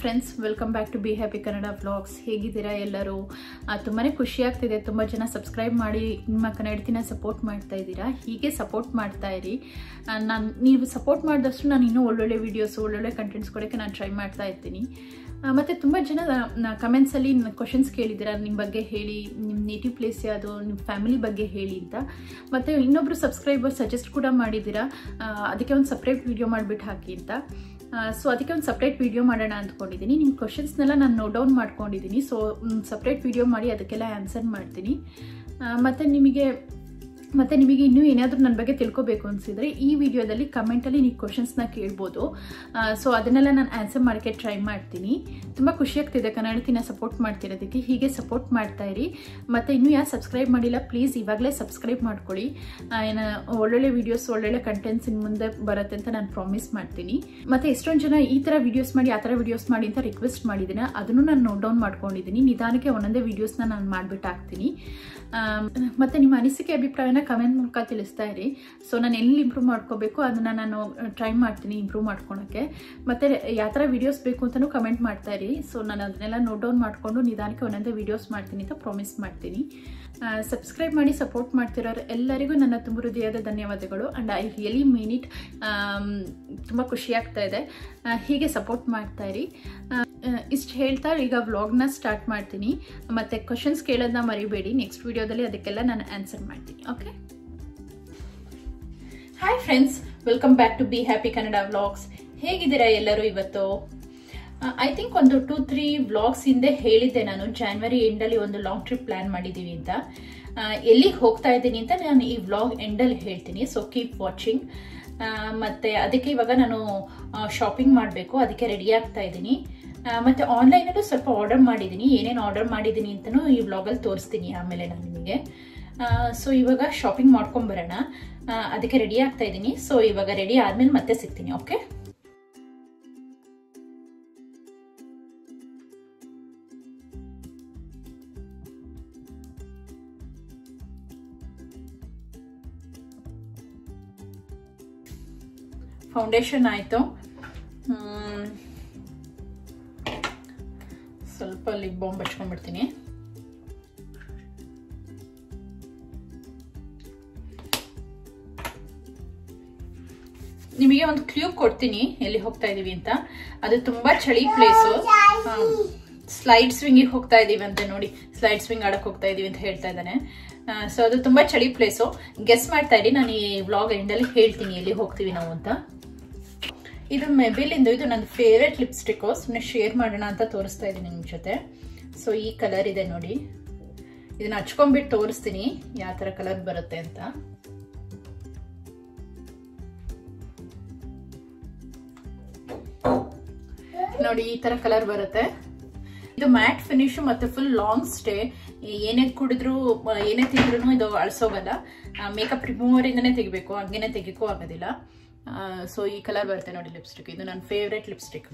Friends, welcome back to be happy Kannada vlogs. ಹೇಗಿದ್ದೀರಾ ಎಲ್ಲರೂ? ತುಂಬಾ ಖುಷಿ ಆಗ್ತಿದೆ. ತುಂಬ ಜನ ಸಬ್ಸ್ಕ್ರೈಬ್ ಮಾಡಿ ನಿಮ್ಮ ಕನ್ನಡತಿನ ಸಪೋರ್ಟ್ ಮಾಡ್ತಾ ಇದ್ದೀರಾ. ಹೀಗೆ ಸಪೋರ್ಟ್ ಮಾಡ್ತಾ ಇರಿ. ನೀವು ಸಪೋರ್ಟ್ ಮಾಡಿದಷ್ಟು ನಾನು ಇನ್ನೂ ಒಳ್ಳೊಳ್ಳೆ ವೀಡಿಯೋಸ್, ಒಳ್ಳೊಳ್ಳೆ ಕಂಟೆಂಟ್ಸ್ ಕೊಡೋಕ್ಕೆ ನಾನು ಟ್ರೈ ಮಾಡ್ತಾ ಇರ್ತೀನಿ. ಮತ್ತು ತುಂಬ ಜನ ಕಮೆಂಟ್ಸಲ್ಲಿ ಕ್ವಶನ್ಸ್ ಕೇಳಿದ್ದೀರಾ, ನಿಮ್ಮ ಬಗ್ಗೆ ಹೇಳಿ, ನಿಮ್ಮ ನೇಟಿವ್ ಪ್ಲೇಸ್ ಯಾವುದು, ನಿಮ್ಮ ಫ್ಯಾಮಿಲಿ ಬಗ್ಗೆ ಹೇಳಿ ಅಂತ. ಮತ್ತು ಇನ್ನೊಬ್ಬರು ಸಬ್ಸ್ಕ್ರೈಬರ್ ಸಜೆಸ್ಟ್ ಕೂಡ ಮಾಡಿದ್ದೀರಾ, ಅದಕ್ಕೆ ಒಂದು ಸಪ್ರೇಟ್ ವೀಡಿಯೋ ಮಾಡಿಬಿಟ್ಟು ಹಾಕಿ ಅಂತ. ಸೊ ಅದಕ್ಕೆ ಒಂದು ಸಪ್ರೇಟ್ ವೀಡಿಯೋ ಮಾಡೋಣ ಅಂದ್ಕೊಂಡಿದ್ದೀನಿ. ನಿಮ್ಮ ಕ್ವಶನ್ಸ್ನೆಲ್ಲ ನಾನು ನೋಟ್ ಡೌನ್ ಮಾಡ್ಕೊಂಡಿದ್ದೀನಿ. ಸೊ ಸಪ್ರೇಟ್ ವೀಡಿಯೋ ಮಾಡಿ ಅದಕ್ಕೆಲ್ಲ ಆನ್ಸರ್ ಮಾಡ್ತೀನಿ. ಮತ್ತು ನಿಮಗೆ ಇನ್ನೂ ಏನಾದರೂ ನನ್ನ ಬಗ್ಗೆ ತಿಳ್ಕೊಬೇಕು ಅನಿಸಿದರೆ ಈ ವಿಡಿಯೋದಲ್ಲಿ ಕಮೆಂಟಲ್ಲಿ ನೀವು ಕ್ವಶನ್ಸ್ನ ಕೇಳ್ಬೋದು. ಸೊ ಅದನ್ನೆಲ್ಲ ನಾನು ಆನ್ಸರ್ ಮಾಡೋಕ್ಕೆ ಟ್ರೈ ಮಾಡ್ತೀನಿ. ತುಂಬ ಖುಷಿಯಾಗ್ತಿದೆ ಕನ್ನಡತಿನ ಸಪೋರ್ಟ್ ಮಾಡ್ತಿರೋದಕ್ಕೆ. ಹೀಗೆ ಸಪೋರ್ಟ್ ಮಾಡ್ತಾ ಇರಿ. ಮತ್ತು ಇನ್ನೂ ಯಾರು ಸಬ್ಸ್ಕ್ರೈಬ್ ಮಾಡಿಲ್ಲ, ಪ್ಲೀಸ್ ಇವಾಗಲೇ ಸಬ್ಸ್ಕ್ರೈಬ್ ಮಾಡ್ಕೊಳ್ಳಿ. ಒಳ್ಳೊಳ್ಳೆ ವೀಡಿಯೋಸ್, ಒಳ್ಳೊಳ್ಳೆ ಕಂಟೆಂಟ್ಸ್ ಇನ್ನು ಮುಂದೆ ಬರುತ್ತೆ ಅಂತ ನಾನು ಪ್ರಾಮಿಸ್ ಮಾಡ್ತೀನಿ. ಮತ್ತು ಎಷ್ಟೊಂದು ಜನ ಈ ಥರ ವೀಡಿಯೋಸ್ ಮಾಡಿ, ಆ ಥರ ವೀಡಿಯೋಸ್ ಮಾಡಿ ಅಂತ ರಿಕ್ವೆಸ್ಟ್ ಮಾಡಿದ್ದೀನಿ. ಅದನ್ನು ನಾನು ನೋಟ್ ಡೌನ್ ಮಾಡ್ಕೊಂಡಿದ್ದೀನಿ. ನಿಧಾನಕ್ಕೆ ಒಂದೊಂದೇ ವೀಡಿಯೋಸ್ನ ನಾನು ಮಾಡಿಬಿಟ್ಟು ಹಾಕ್ತೀನಿ. ಮತ್ತು ನಿಮ್ಮ ಅನಿಸಿಕೆ ಅಭಿಪ್ರಾಯನ ಕಮೆಂಟ್ ಮೂಲಕ ತಿಳಿಸ್ತಾ ಇರಿ. ಸೊ ನಾನು ಎಲ್ಲಿ ಇಂಪ್ರೂವ್ ಮಾಡ್ಕೋಬೇಕು ಅದನ್ನು ನಾನು ಟ್ರೈ ಮಾಡ್ತೀನಿ ಇಂಪ್ರೂವ್ ಮಾಡ್ಕೊಳಕ್ಕೆ. ಮತ್ತು ಯಾವ ಥರ ವೀಡಿಯೋಸ್ ಬೇಕು ಅಂತಲೂ ಕಮೆಂಟ್ ಮಾಡ್ತಾ ಇರಿ. ಸೊ ನಾನು ಅದನ್ನೆಲ್ಲ ನೋಟ್ ಡೌನ್ ಮಾಡಿಕೊಂಡು ನಿಧಾನಕ್ಕೆ ಒಂದೊಂದೇ ವೀಡಿಯೋಸ್ ಮಾಡ್ತೀನಿ ಅಂತ ಪ್ರಾಮಿಸ್ ಮಾಡ್ತೀನಿ. ಸಬ್ಸ್ಕ್ರೈಬ್ ಮಾಡಿ ಸಪೋರ್ಟ್ ಮಾಡ್ತಿರೋರು ಎಲ್ಲರಿಗೂ ನನ್ನ ತುಂಬ ಹೃದಯದ ಧನ್ಯವಾದಗಳು. And I really mean it. ತುಂಬ ಖುಷಿ ಆಗ್ತಾ ಇದೆ. ಹೀಗೆ ಸಪೋರ್ಟ್ ಮಾಡ್ತಾ ಇರಿ. ಇಷ್ಟು ಹೇಳ್ತಾ ಈಗ ವ್ಲಾಗ್ನ ಸ್ಟಾರ್ಟ್ ಮಾಡ್ತೀನಿ. ಮತ್ತು ಕ್ವಶನ್ಸ್ ಕೇಳೋದನ್ನ ಮರಿಬೇಡಿ. ನೆಕ್ಸ್ಟ್ ವಿಡಿಯೋದಲ್ಲಿ ಅದಕ್ಕೆಲ್ಲ ನಾನು ಆನ್ಸರ್ ಮಾಡ್ತೀನಿ. Okay, hi friends, welcome back to be happy Kannada vlogs. ಹೇಗಿದ್ದೀರಾ ಎಲ್ಲರೂ? ಇವತ್ತು ಐ ಥಿಂಕ್ ಒಂದು 2-3 ವ್ಲಾಗ್ಸ್ ಹಿಂದೆ ಹೇಳಿದ್ದೆ ನಾನು, ಜಾನ್ವರಿ ಎಂಡಲ್ಲಿ ಒಂದು ಲಾಂಗ್ ಟ್ರಿಪ್ ಪ್ಲ್ಯಾನ್ ಮಾಡಿದ್ದೀವಿ ಅಂತ. ಎಲ್ಲಿಗೆ ಹೋಗ್ತಾ ಇದ್ದೀನಿ ಅಂತ ನಾನು ಈ ವ್ಲಾಗ್ ಎಂಡಲ್ಲಿ ಹೇಳ್ತೀನಿ. So keep watching. ಮತ್ತು ಅದಕ್ಕೆ ಇವಾಗ ನಾನು ಶಾಪಿಂಗ್ ಮಾಡಬೇಕು, ಅದಕ್ಕೆ ರೆಡಿ ಆಗ್ತಾ ಇದ್ದೀನಿ. ಮತ್ತು ಆನ್ಲೈನಲ್ಲೂ ಸ್ವಲ್ಪ ಆರ್ಡರ್ ಮಾಡಿದ್ದೀನಿ. ಏನೇನು ಆರ್ಡರ್ ಮಾಡಿದ್ದೀನಿ ಅಂತಲೂ ಈ ವ್ಲಾಗಲ್ಲಿ ತೋರಿಸ್ತೀನಿ ಆಮೇಲೆ ನಾನು ನಿಮಗೆ. ಸೊ ಇವಾಗ ಶಾಪಿಂಗ್ ಮಾಡ್ಕೊಂಬರೋಣ, ಅದಕ್ಕೆ ರೆಡಿ ಆಗ್ತಾ ಇದ್ದೀನಿ. ಸೊ ಇವಾಗ ರೆಡಿ ಆದಮೇಲೆ ಮತ್ತೆ ಸಿಗ್ತೀನಿ. ಓಕೆ, ಫೌಂಡೇಶನ್ ಆಯಿತು. ಸ್ವಲ್ಪ ಲಿಪ್ ಬಾಮ್ ಹಚ್ಕೊಂಡ್ಬಿಡ್ತೀನಿ. ನಿಮಗೆ ಒಂದು ಕ್ಲೂ ಕೊಡ್ತೀನಿ ಎಲ್ಲಿ ಹೋಗ್ತಾ ಇದೀವಿ ಅಂತ. ಅದು ತುಂಬಾ ಚಳಿ ಪ್ಲೇಸು. ಸ್ಲೈಡ್ ಸ್ವಿಂಗಿಗೆ ಹೋಗ್ತಾ ಇದೀವಿ ಅಂತ ನೋಡಿ. ಸ್ಲೈಡ್ ಸ್ವಿಂಗ್ ಆಡಕ್ ಹೋಗ್ತಾ ಇದೀವಿ ಅಂತ ಹೇಳ್ತಾ ಇದ್ದಾನೆ. ಸೊ ಅದು ತುಂಬಾ ಚಳಿ ಪ್ಲೇಸು. ಗೆಸ್ ಮಾಡ್ತಾ ಇರಿ. ನಾನು ಈ ವ್ಲಾಗ್ ಎಂಡಲ್ಲಿ ಹೇಳ್ತೀನಿ ಎಲ್ಲಿ ಹೋಗ್ತೀವಿ ನಾವು ಅಂತ. ಇದು ಮೆಬಿಲಿಂದು, ಇದು ನನ್ನ ಫೇವ್ರೆಟ್ ಲಿಪ್ಸ್ಟಿಕ್ಕು. ಸುಮ್ಮನೆ ಶೇರ್ ಮಾಡೋಣ ಅಂತ ತೋರಿಸ್ತಾ ಇದ್ದೀನಿ ನಿಮ್ಮ ಜೊತೆ. ಸೊ ಈ ಕಲರ್ ಇದೆ ನೋಡಿ. ಇದನ್ನ ಹಚ್ಕೊಂಡ್ಬಿಟ್ಟು ತೋರಿಸ್ತೀನಿ ಯಾವ ಥರ ಕಲರ್ ಬರುತ್ತೆ ಅಂತ. ನೋಡಿ ಈ ಥರ ಕಲರ್ ಬರುತ್ತೆ. ಇದು ಮ್ಯಾಟ್ ಫಿನಿಶ್ ಮತ್ತೆ ಫುಲ್ ಲಾಂಗ್ ಸ್ಟೇ. ಏನೇ ಕುಡಿದ್ರು, ಏನೇ ತಿಂದ್ರೂ ಇದು ಅಳಿಸೋಗಲ್ಲ. ಮೇಕಪ್ ರಿಮೂವರ್ ಇಂದನೇ ತೆಗಿಬೇಕು, ಹಂಗೇನೆ ತೆಗಿಕೂ ಆಗೋದಿಲ್ಲ. ಸೊ ಈ ಕಲರ್ ಬರುತ್ತೆ ನೋಡಿ ಲಿಪ್ಸ್ಟಿಕ್. ಇದು ನನ್ನ ಫೇವ್ರೆಟ್ ಲಿಪ್ಸ್ಟಿಕ್.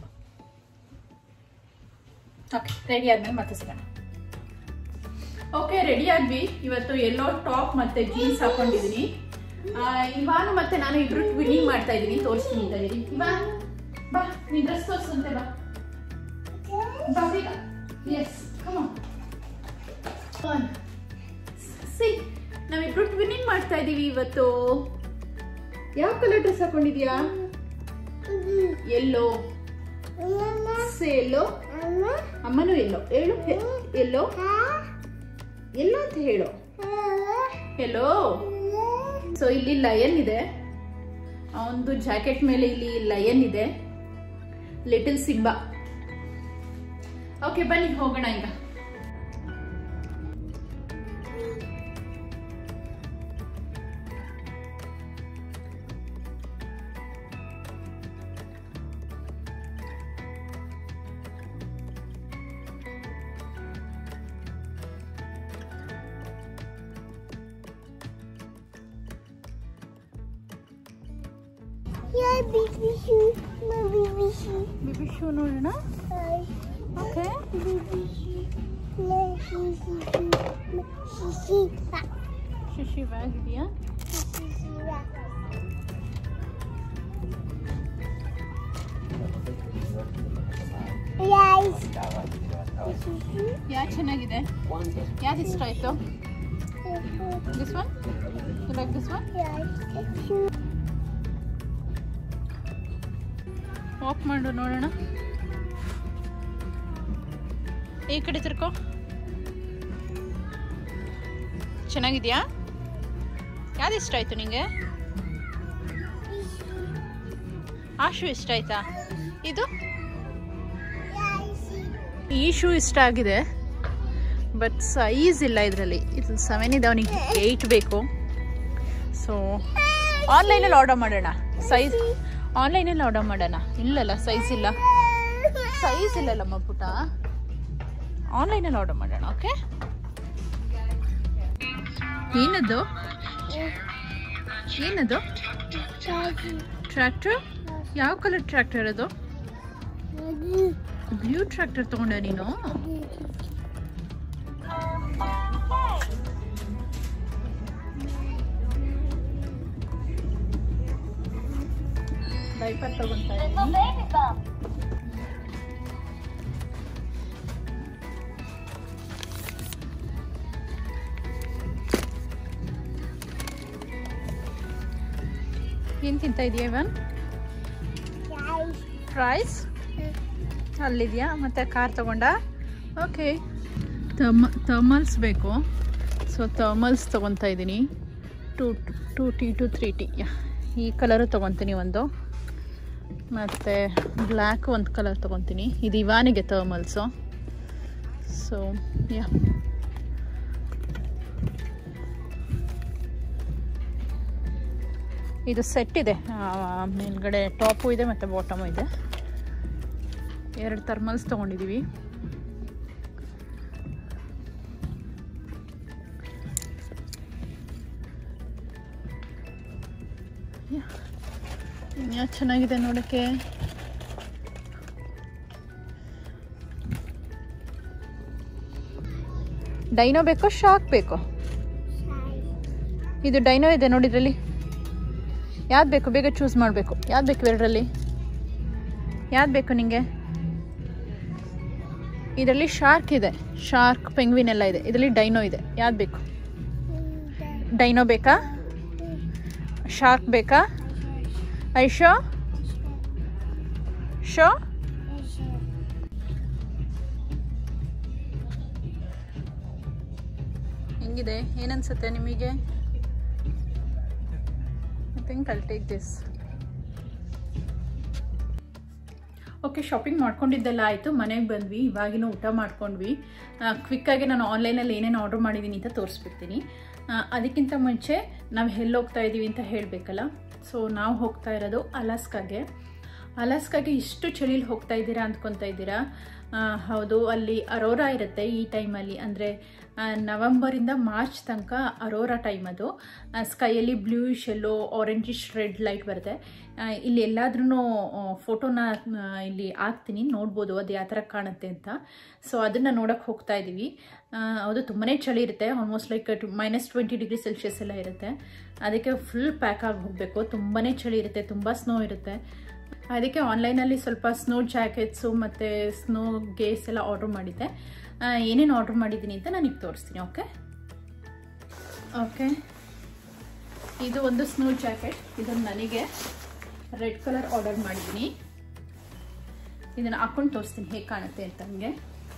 ಓಕೆ, ರೆಡಿ ಆದ್ಮೇಲೆ ಮತ್ತೆ ಸಿಗೋಣ. ಓಕೆ, ರೆಡಿ ಆದ್ವಿ. ಇವತ್ತು ಎಲ್ಲೋ ಟಾಪ್ ಮತ್ತೆ ಜೀನ್ಸ್ ಹಾಕೊಂಡಿದೀನಿ. ಇವಾನು ಮತ್ತೆ ನಾನು ಇಬ್ರು ಟ್ವಿನ್ನಿಂಗ್ ಮಾಡ್ತಾ ಇದೀನಿ. ತೋರಿಸ್ತೀನಿ ಅಂತ ಹೇಳಿ. ಇವಾನ್ ಬಾ, ನೀ ಡ್ರೆಸ್ ತೋರಿಸಂತೆ ಬಾ. ಬಾ ಬೇಗ. Yes, come on. ಸಿ, ನಾವಿಬ್ರು ಟ್ವಿನ್ನಿಂಗ್ ಮಾಡ್ತಾ ಇದೀವಿ ಇವತ್ತು. ಯಾವ ಕಲರ್ ಡ್ರೆಸ್ ಹಾಕೊಂಡಿದ್ಯಾ? ಎಲ್ಲೋ. ಎಲ್ಲೋ. ಅಮ್ಮನೂ ಎಲ್ಲೋ. ಹೇಳು ಎಲ್ಲೋ. ಎಲ್ಲೋ ಅಂತ ಹೇಳು. ಎಲ್ಲೋ. ಸೊ ಇಲ್ಲಿ ಲಯನ್ ಇದೆ. ಒಂದು ಜಾಕೆಟ್ ಮೇಲೆ ಇಲ್ಲಿ ಲಯನ್ ಇದೆ, ಲಿಟಲ್ ಸಿಂಬಾ. ಓಕೆ, ಬನ್ನಿ ಹೋಗೋಣ ಈಗ. Yeah, baby shoe. No baby shoe. Baby shoe ನೋಡೋಣ. Okay. Baby shoe. No shishi. ಶಿಶಿ ಬ್ಯಾಗ್ ಇದೆಯಾ? Yeah. ಯಾವ್ದು ಚೆನ್ನಾಗಿದೆ? ಯಾವ್ದು ಇಷ್ಟ ಆಯಿತು? This one? You like this one? Walk ಮಾಡು ನೋಡೋಣ. ಈ ಕಡೆ ತಿರ್ಕೋ. ಚೆನ್ನಾಗಿದೆಯಾ? ಯಾವ್ದು ಇಷ್ಟ ಆಯಿತು ನಿಂಗೆ? ಆ ಶೂ ಇಷ್ಟ ಆಯ್ತಾ? ಇದು ಈ ಶೂ ಇಷ್ಟ ಆಗಿದೆ, ಬಟ್ ಸೈಜ್ ಇಲ್ಲ ಇದರಲ್ಲಿ. ಇದು 7 ಇದೆ, ಅವನಿಗೆ 8 ಬೇಕು. ಸೊ ಆನ್ಲೈನಲ್ಲಿ ಆರ್ಡರ್ ಮಾಡೋಣ. ಸೈಜ್ ಆನ್ಲೈನಲ್ಲಿ ಆರ್ಡರ್ ಮಾಡೋಣ. ಇಲ್ಲಲ್ಲ, ಸೈಜ್ ಇಲ್ಲಲ್ಲಮ್ಮ ಪುಟ. ಆನ್ಲೈನಲ್ಲಿ ಆರ್ಡರ್ ಮಾಡೋಣ. ಓಕೆ. ಏನದು ಟ್ರ್ಯಾಕ್ಟರ್? ಯಾವ ಕಲರ್ ಟ್ರ್ಯಾಕ್ಟರ್ ಅದು? ಬ್ಲೂ ಟ್ರ್ಯಾಕ್ಟರ್ ತಗೊಂಡೆ ನೀನು? ಡೈಪರ್ ತಗೊಂತಾ ಇದ್ದೀನಿ. ಏನು ತಿಂತ ಇದೆಯಾ ಇವನ್? ಫ್ರೈಸ್ ಅಲ್ಲಿದೆಯಾ? ಮತ್ತು ಕಾರ್ ತಗೊಂಡ? ಓಕೆ. ಥರ್ಮಲ್ಸ್ ಬೇಕು. ಸೊ ಥರ್ಮಲ್ಸ್ ತೊಗೊತಾ ಇದ್ದೀನಿ. 2T to 3T. ಈ ಕಲರು ತೊಗೊತೀನಿ ಒಂದು, ಮತ್ತು ಬ್ಲ್ಯಾಕ್ ಒಂದು ಕಲರ್ ತೊಗೊತೀನಿ. ಇದು ಇವಾನಿಗೆ ಥರ್ಮಲ್ಸು. ಸೊ ಯಾ, ಇದು ಸೆಟ್ ಇದೆ. ಮೇಲ್ಗಡೆ ಟಾಪು ಇದೆ ಮತ್ತು ಬಾಟಮು ಇದೆ. 2 ಥರ್ಮಲ್ಸ್ ತೊಗೊಂಡಿದ್ದೀವಿ. ಇನ್ಯಾವುದು ಚೆನ್ನಾಗಿದೆ ನೋಡೋಕ್ಕೆ? ಡೈನೋ ಬೇಕೋ ಶಾರ್ಕ್ ಬೇಕೋ? ಇದು ಡೈನೋ ಇದೆ ನೋಡಿದ್ರಲ್ಲಿ. ಯಾವ್ದು ಬೇಕು? ಬೇಗ ಚೂಸ್ ಮಾಡಬೇಕು. ಯಾವ್ದು ಬೇಕು ಎರಡರಲ್ಲಿ? ಯಾವ್ದು ಬೇಕು ನಿಮಗೆ? ಇದರಲ್ಲಿ ಶಾರ್ಕ್ ಇದೆ, ಶಾರ್ಕ್, ಪೆಂಗ್ವಿನ್ ಎಲ್ಲ ಇದೆ. ಇದರಲ್ಲಿ ಡೈನೋ ಇದೆ. ಯಾವ್ದು ಬೇಕು? ಡೈನೋ ಬೇಕಾ? ಶಾರ್ಕ್ ಬೇಕಾ? ಐಶೋ ಶೋ? ಹೆಂಗಿದೆ? ಏನನ್ಸುತ್ತೆ ನಿಮಗೆ? I think I'll take this. Okay, shopping ಮಾಡ್ಕೊಂಡಿದ್ದೆಲ್ಲ ಆಯಿತು. ಮನೆಗೆ ಬಂದ್ವಿ, ಇವಾಗಿನೂ ಊಟ ಮಾಡ್ಕೊಂಡ್ವಿ. ಕ್ವಿಕ್ಕಾಗಿ ನಾನು ಆನ್ಲೈನಲ್ಲಿ ಏನೇನು ಆರ್ಡರ್ ಮಾಡಿದ್ದೀನಿ ಅಂತ ತೋರಿಸ್ಬಿಡ್ತೀನಿ. ಅದಕ್ಕಿಂತ ಮುಂಚೆ ನಾವು ಎಲ್ಲಿ ಹೋಗ್ತಾ ಇದ್ದೀವಿ ಅಂತ ಹೇಳಬೇಕಲ್ಲ. ಸೊ ನಾವು ಹೋಗ್ತಾ ಇರೋದು ಅಲಾಸ್ಕಾಗೆ. ಇಷ್ಟು ಚಳಿಲಿ ಹೋಗ್ತಾ ಇದ್ದೀರಾ ಅಂದ್ಕೊತಾ ಇದ್ದೀರಾ? ಹೌದು, ಅಲ್ಲಿ ಅರೋರಾ ಇರುತ್ತೆ ಈ ಟೈಮಲ್ಲಿ. ಅಂದರೆ ನವಂಬರಿಂದ ಮಾರ್ಚ್ ತನಕ ಅರೋರಾ ಟೈಮ್ ಅದು. ಸ್ಕೈಯಲ್ಲಿ ಬ್ಲೂಯಿಶ್ ಎಲ್ಲೋ ಆರೆಂಜಿಶ್ ರೆಡ್ ಲೈಟ್ ಬರುತ್ತೆ. ಇಲ್ಲಿ ಎಲ್ಲಾದ್ರೂ ಫೋಟೋನ ಇಲ್ಲಿ ಹಾಕ್ತೀನಿ, ನೋಡ್ಬೋದು ಅದು ಯಾವ ಥರ ಕಾಣುತ್ತೆ ಅಂತ. ಸೊ ಅದನ್ನು ನೋಡೋಕ್ಕೆ ಹೋಗ್ತಾ ಇದ್ದೀವಿ. ಅದು ತುಂಬಾ ಚಳಿ ಇರುತ್ತೆ. ಆಲ್ಮೋಸ್ಟ್ ಲೈಕ್ -20°C ಎಲ್ಲ ಇರುತ್ತೆ. ಅದಕ್ಕೆ ಫುಲ್ ಪ್ಯಾಕ್ ಆಗಿ ಹೋಗಬೇಕು. ತುಂಬಾ ಚಳಿ ಇರುತ್ತೆ, ತುಂಬ ಸ್ನೋ ಇರುತ್ತೆ. ಅದಕ್ಕೆ ಆನ್ಲೈನಲ್ಲಿ ಸ್ವಲ್ಪ ಸ್ನೋ ಜಾಕೆಟ್ಸು ಮತ್ತು ಸ್ನೋ ಗೇರ್ಸ್ ಎಲ್ಲ ಆರ್ಡ್ರ್ ಮಾಡಿದ್ದೆ. ಏನೇನು ಆರ್ಡ್ರ್ ಮಾಡಿದ್ದೀನಿ ಅಂತ ನಾನು ಈಗ ತೋರಿಸ್ತೀನಿ. ಓಕೆ, ಇದು ಒಂದು ಸ್ನೋ ಜಾಕೆಟ್. ಇದನ್ನು ನನಗೆ ರೆಡ್ ಕಲರ್ ಆರ್ಡರ್ ಮಾಡಿದ್ದೀನಿ. ಇದನ್ನು ಹಾಕ್ಕೊಂಡು ತೋರಿಸ್ತೀನಿ ಹೇಗೆ ಕಾಣುತ್ತೆ ಅಂತ ನನಗೆ.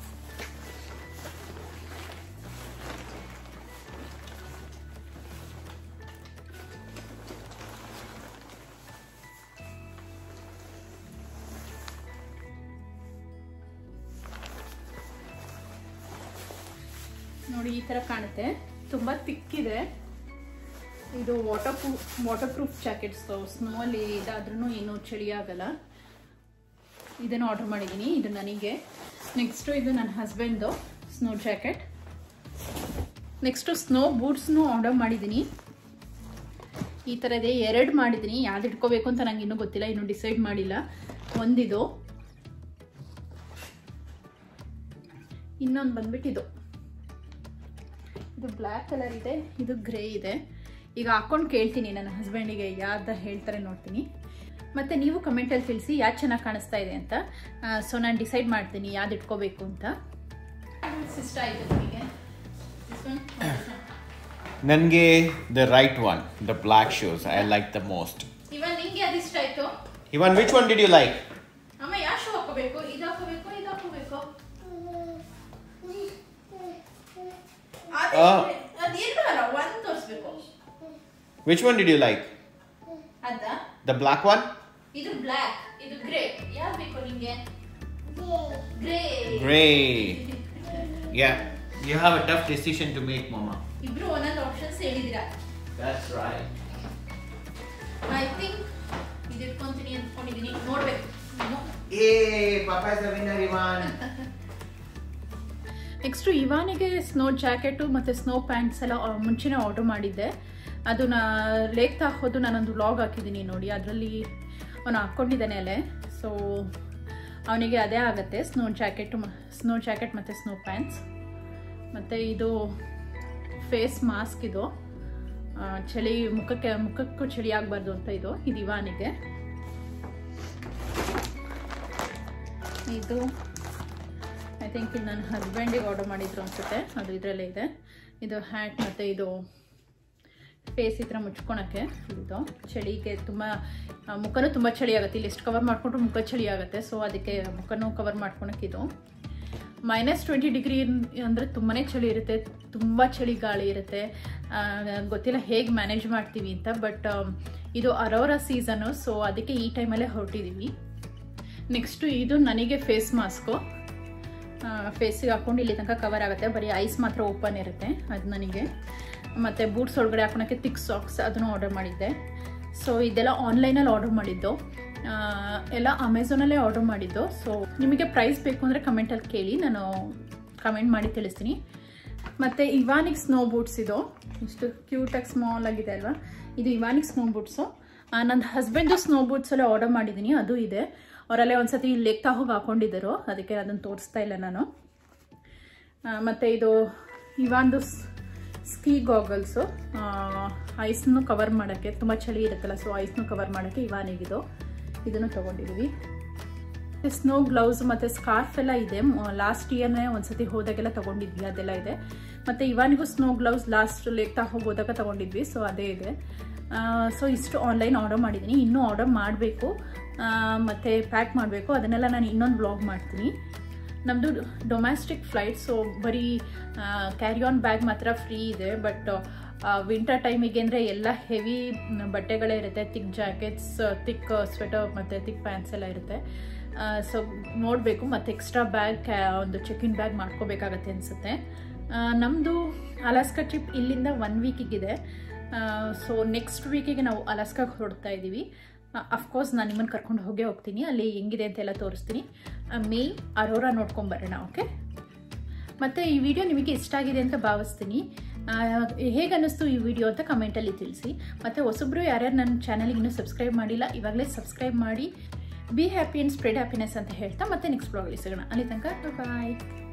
ನೋಡಿ, ಈ ಥರ ಕಾಣುತ್ತೆ. ತುಂಬ ತಿಕ್ಕಿದೆ. ಇದು ವಾಟರ್ ಪ್ರೂಫ್ ಜಾಕೆಟ್ಸ್. ಸ್ನೋಲ್ಲಿ ಇದಾದ್ರೂ ಏನೂ ಚಳಿ ಆಗಲ್ಲ. ಇದನ್ನು ಆರ್ಡರ್ ಮಾಡಿದ್ದೀನಿ. ಇದು ನನಗೆ. ನೆಕ್ಸ್ಟು ಇದು ನನ್ನ ಹಸ್ಬೆಂಡ್ದು ಸ್ನೋ ಜಾಕೆಟ್. ನೆಕ್ಸ್ಟು ಸ್ನೋ ಬೂಟ್ಸ್ನೂ ಆರ್ಡರ್ ಮಾಡಿದ್ದೀನಿ. ಈ ಥರದೇ 2 ಮಾಡಿದ್ದೀನಿ. ಯಾವ್ದು ಇಟ್ಕೋಬೇಕು ಅಂತ ನಂಗೆ ಇನ್ನೂ ಗೊತ್ತಿಲ್ಲ, ಇನ್ನೂ ಡಿಸೈಡ್ ಮಾಡಿಲ್ಲ. ಒಂದಿದು, ಇನ್ನೊಂದು ಬಂದ್ಬಿಟ್ಟು ಇದು ಬ್ಲ್ಯಾಕ್ ಕಲರ್ ಇದೆ, ಇದು ಗ್ರೇ ಇದೆ. ಈಗ ಹಾಕ್ಕೊಂಡು ಕೇಳ್ತೀನಿ ನನ್ನ ಹಸ್ಬೆಂಡಿಗೆ ಯಾವ್ದು ಹೇಳ್ತಾರೆ ನೋಡ್ತೀನಿ. ಮತ್ತು ನೀವು ಕಮೆಂಟಲ್ಲಿ ತಿಳಿಸಿ ಯಾವ್ದು ಚೆನ್ನಾಗಿ ಕಾಣಿಸ್ತಾ ಇದೆ ಅಂತ. ಸೊ ನಾನು ಡಿಸೈಡ್ ಮಾಡ್ತೀನಿ ಯಾವ್ದು ಇಟ್ಕೋಬೇಕು ಅಂತ. ಡ್ರೆಸ್ಸಸ್ ಇಷ್ಟ ಆಯಿತು ನಿಮಗೆ? ನನಗೆ the right one, the black shoes. I like the most. ಇವನ್ ನಿಂಗೆ ಅದು ಇಷ್ಟ ಆಯಿತು? Ivan, which one did you like? ಅಮ್ಮ ಯಾವ ಶೂ ಹಾಕೋಬೇಕು? ಇದು ಹಾಕೋಬೇಕು, ಇದು ಹಾಕೋಬೇಕು? ಅದೇನು ಅಲ್ಲ, ಒಂದು ತೋರಿಸ್ಬೇಕು. Which one did you like? ಅದ? The black one? ಇದು ಬ್ಲ್ಯಾಕ್, ಇದು ಗ್ರೇ. ಯಾವ್ದು ಬೇಕು ನಿಂಗೆ? ಗ್ರೇ. Gray. Yeah, you have a tough decision to make, Mama. ಇಬ್ರು ಒಂದೊಂದು ಆಪ್ಷನ್ಸ್ ಹೇಳಿದಿರಾ. That's right. I think ಇದು ಇಟ್ಕೊಂತೀನಿ ಅಂದ್ಕೊಂಡಿದ್ದೀನಿ, ನೋಡ್ಬೇಕು. Hey, Papa is the winner, Ivan. Next ಇವಾನಿಗೆ ಸ್ನೋ ಜಾಕೆಟು ಮತ್ತು ಸ್ನೋ ಪ್ಯಾಂಟ್ಸ್ ಎಲ್ಲ ಮುಂಚೆನೇ ಆರ್ಡರ್ ಮಾಡಿದ್ದೆ. ಅದು ಲೇಕ್ ಹಾಕೋದು ನಾನೊಂದು ವ್ಲಾಗ್ ಹಾಕಿದ್ದೀನಿ ನೋಡಿ, ಅದರಲ್ಲಿ ಅವನು ಹಾಕ್ಕೊಂಡಿದ್ದಾನೆ ಅಲ್ಲೇ. ಸೊ ಅವನಿಗೆ ಅದೇ ಆಗುತ್ತೆ, ಸ್ನೋ ಜಾಕೆಟ್ ಮತ್ತು ಸ್ನೋ ಪ್ಯಾಂಟ್ಸ್. ಮತ್ತು ಇದು ಫೇಸ್ ಮಾಸ್ಕ್, ಇದು ಚಳಿ ಮುಖಕ್ಕೂ ಚಳಿ ಆಗಬಾರ್ದು ಅಂತ ಇದು ಇವಾನಿಗೆ. ಇದು ಐ ಥಿಂಕ್ ಇದು ನನ್ನ ಹಸ್ಬೆಂಡಿಗೆ ಆರ್ಡರ್ ಮಾಡಿದ್ರು ಅನಿಸುತ್ತೆ, ಅದು ಇದರಲ್ಲೇ ಇದೆ. ಇದು ಹ್ಯಾಟ್ ಮತ್ತು ಇದು ಫೇಸ್ ಈ ಥರ ಮುಚ್ಕೊಳಕ್ಕೆ. ಇದು ಚಳಿಗೆ ತುಂಬ ಮುಖನೂ ತುಂಬ ಚಳಿ ಆಗುತ್ತೆ, ಇಲ್ಲಿ ಎಷ್ಟು ಕವರ್ ಮಾಡಿಕೊಂಡ್ರು ಮುಖ ಚಳಿ ಆಗುತ್ತೆ. ಸೊ ಅದಕ್ಕೆ ಮುಖನೂ ಕವರ್ ಮಾಡ್ಕೊಳಕ್ಕೆ ಇದು. -20 ಡಿಗ್ರಿ ಅಂದರೆ ತುಂಬಾ ಚಳಿ ಇರುತ್ತೆ, ತುಂಬ ಚಳಿ ಗಾಳಿ ಇರುತ್ತೆ. ಗೊತ್ತಿಲ್ಲ ಹೇಗೆ ಮ್ಯಾನೇಜ್ ಮಾಡ್ತೀವಿ ಅಂತ. ಬಟ್ ಇದು ಅರೋರಾ ಸೀಸನು, ಸೊ ಅದಕ್ಕೆ ಈ ಟೈಮಲ್ಲೇ ಹೊರಟಿದ್ದೀವಿ. ನೆಕ್ಸ್ಟು ಇದು ನನಗೆ ಫೇಸ್ ಮಾಸ್ಕು, ಫೇಸಿಗೆ ಹಾಕ್ಕೊಂಡು ಇಲ್ಲಿ ತನಕ ಕವರ್ ಆಗುತ್ತೆ, ಬರೀ ಐಸ್ ಮಾತ್ರ ಓಪನ್ ಇರುತ್ತೆ, ಅದು ನನಗೆ. ಮತ್ತು ಬೂಟ್ಸ್ ಒಳಗಡೆ ಹಾಕೋಣಕ್ಕೆ ಥಿಕ್ ಸಾಕ್ಸ್, ಅದನ್ನು ಆರ್ಡರ್ ಮಾಡಿದ್ದೆ. ಸೊ ಇದೆಲ್ಲ ಆನ್ಲೈನಲ್ಲಿ ಆರ್ಡರ್ ಮಾಡಿದ್ದು, ಎಲ್ಲ ಅಮೆಝಾನಲ್ಲೇ ಆರ್ಡರ್ ಮಾಡಿದ್ದು. ಸೊ ನಿಮಗೆ ಪ್ರೈಸ್ ಬೇಕು ಅಂದರೆ ಕಮೆಂಟಲ್ಲಿ ಕೇಳಿ, ನಾನು ಕಮೆಂಟ್ ಮಾಡಿ ತಿಳಿಸ್ತೀನಿ. ಮತ್ತು ಇವಾನಿಕ್ ಸ್ನೋ ಬೂಟ್ಸ್, ಇದು ಇಷ್ಟು ಕ್ಯೂಟಾಗಿ ಸ್ಮಾಲ್ ಆಗಿದೆ ಅಲ್ವಾ, ಇದು ಇವಾನಿಕ್ ಸ್ನೋ ಬೂಟ್ಸು. ನನ್ನ ಹಸ್ಬೆಂಡು ಸ್ನೋ ಬೂಟ್ಸಲ್ಲೇ ಆರ್ಡರ್ ಮಾಡಿದ್ದೀನಿ, ಅದು ಇದೆ. ಅವರಲ್ಲೇ ಒಂದು ಸತಿ ಲೇಕ್ ಹೋಗಿ ಹಾಕೊಂಡಿದ್ದರು, ಅದಕ್ಕೆ ಅದನ್ನು ತೋರಿಸ್ತಾ ಇಲ್ಲ ನಾನು. ಮತ್ತು ಇದು ಇವಾಂದು ಸ್ಕೀ ಗಾಗಲ್ಸು, ಐಸ್ನು ಕವರ್ ಮಾಡೋಕ್ಕೆ, ತುಂಬ ಚಳಿ ಇರುತ್ತಲ್ಲ, ಸೊ ಐಸ್ನು ಕವರ್ ಮಾಡೋಕ್ಕೆ ಇವಾನಿಗಿದು, ಇದನ್ನು ತೊಗೊಂಡಿದ್ದೀವಿ. ಸ್ನೋ ಗ್ಲೌಸ್ ಮತ್ತು ಸ್ಕಾರ್ಫ್ ಎಲ್ಲ ಇದೆ, ಲಾಸ್ಟ್ ಇಯರ್ನೇ ಒಂದು ಸತಿ ಹೋದಾಗೆಲ್ಲ ತೊಗೊಂಡಿದ್ವಿ, ಅದೆಲ್ಲ ಇದೆ. ಮತ್ತು ಇವಾನಿಗೂ ಸ್ನೋ ಗ್ಲೌಸ್ ಲಾಸ್ಟ್ ಲೇಕ್ ಹೋಗೋದಾಗ ತೊಗೊಂಡಿದ್ವಿ, ಸೊ ಅದೇ ಇದೆ. ಸೊ ಇಷ್ಟು ಆನ್ಲೈನ್ ಆರ್ಡರ್ ಮಾಡಿದ್ದೀನಿ, ಇನ್ನೂ ಆರ್ಡರ್ ಮಾಡಬೇಕು ಮತ್ತು ಪ್ಯಾಕ್ ಮಾಡಬೇಕು, ಅದನ್ನೆಲ್ಲ ನಾನು ಇನ್ನೊಂದು ಬ್ಲಾಗ್ ಮಾಡ್ತೀನಿ. ನಮ್ಮದು ಡೊಮ್ಯಾಸ್ಟಿಕ್ ಫ್ಲೈಟ್, ಸೊ ಬರೀ ಕ್ಯಾರಿ ಆನ್ ಬ್ಯಾಗ್ ಮಾತ್ರ ಫ್ರೀ ಇದೆ. ಬಟ್ ವಿಂಟರ್ ಟೈಮಿಗೆ ಅಂದರೆ ಎಲ್ಲ ಹೆವಿ ಬಟ್ಟೆಗಳೇ ಇರುತ್ತೆ, ಥಿಕ್ ಜಾಕೆಟ್ಸ್, ಥಿಕ್ ಸ್ವೆಟರ್ ಮತ್ತು ಥಿಕ್ ಪ್ಯಾಂಟ್ಸ್ ಎಲ್ಲ ಇರುತ್ತೆ. ಸೊ ನೋಡಬೇಕು, ಮತ್ತು ಎಕ್ಸ್ಟ್ರಾ ಬ್ಯಾಗ್ ಒಂದು ಚೆಕ್-ಇನ್ ಬ್ಯಾಗ್ ಮಾಡ್ಕೋಬೇಕಾಗತ್ತೆ ಅನಿಸುತ್ತೆ. ನಮ್ಮದು ಅಲಾಸ್ಕಾ ಟ್ರಿಪ್ ಇಲ್ಲಿಂದ 1 ವೀಕಿಗಿದೆ. ಸೊ ನೆಕ್ಸ್ಟ್ ವೀಕಿಗೆ ನಾವು ಅಲಾಸ್ಕಾಗೆ ಹೊರಡ್ತಾ ಇದ್ದೀವಿ. ಅಫ್ಕೋರ್ಸ್ ನಾನು ನಿಮ್ಮನ್ನು ಕರ್ಕೊಂಡು ಹೋಗ್ತೀನಿ, ಅಲ್ಲಿ ಹೆಂಗಿದೆ ಅಂತೆಲ್ಲ ತೋರಿಸ್ತೀನಿ. ಮೇನ್ ಅರೋರಾ ನೋಡ್ಕೊಂಬರೋಣ, ಓಕೆ? ಮತ್ತು ಈ ವಿಡಿಯೋ ನಿಮಗೆ ಇಷ್ಟ ಆಗಿದೆ ಅಂತ ಭಾವಿಸ್ತೀನಿ. ಹೇಗೆ ಅನ್ನಿಸ್ತು ಈ ವಿಡಿಯೋ ಅಂತ ಕಮೆಂಟಲ್ಲಿ ತಿಳಿಸಿ. ಮತ್ತು ಹೊಸಬ್ರು ಯಾರ್ಯಾರು ನನ್ನ ಚಾನಲ್ಗೆ ಇನ್ನೂ ಸಬ್ಸ್ಕ್ರೈಬ್ ಮಾಡಿಲ್ಲ, ಇವಾಗಲೇ ಸಬ್ಸ್ಕ್ರೈಬ್ ಮಾಡಿ. Be happy and spread happiness ಅಂತ ಹೇಳ್ತಾ ಮತ್ತೆ ನೆಕ್ಸ್ಟ್ ಬ್ಲಾಗಲ್ಲಿ ಸಿಗೋಣ. ಅಲ್ಲಿ ತನಕ ಬಾಯ್.